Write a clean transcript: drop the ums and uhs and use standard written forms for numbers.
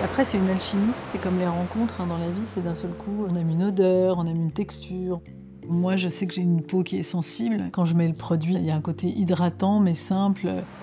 Après, c'est une alchimie, c'est comme les rencontres dans la vie, c'est d'un seul coup, on aime une odeur, on aime une texture. Moi, je sais que j'ai une peau qui est sensible. Quand je mets le produit, il y a un côté hydratant mais simple.